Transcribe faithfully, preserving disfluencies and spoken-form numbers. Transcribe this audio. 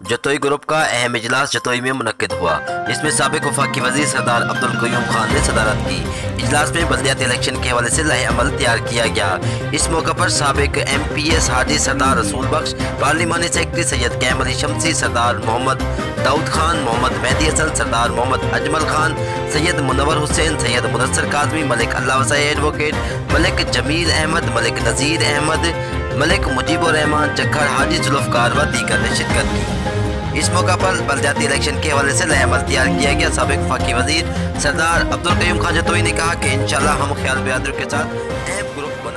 Jatoi group का अहम इजलास जतोई में मुनक्किद हुआ, जिसमें साबिक वफाकी वजीर सरदार अब्दुल कयूम खान ने सदारत की। इजलास में बल्दियाती इलेक्शन के हवाले से लहे अमल तैयार किया गया। इस मौके पर साबिक M P S Haji Sardar Rasool Bakhsh, पार्लिमानी सेक्रेटरी सैयद कैम अली शमसी, सरदार मोहम्मद दाऊद खान, मोहम्मद मेहदी हसन, सरदार मोहम्मद अजमल खान, सैयद मुनव्वर हुसैन, सैयद मुदस्सर काजमी, मलिक अल्लाह वसाई एडवोकेट, मलिक जमील अहमद, मलिक नज़ीर अहमद, मलिक मुजीबुर रहमान जक्खर, हाजी जुल्फ़कार व दीगर ने शिरकत की। इस मौका पर बल्दियाती इलेक्शन के हवाले से लहे अमल तैयार किया गया। साबिक वफाकी वजीर सरदार अब्दुल कयूम खान जतोई ने कहा कि इंशाअल्लाह हम ख्याल बिरादरी के साथ अहम ग्रुप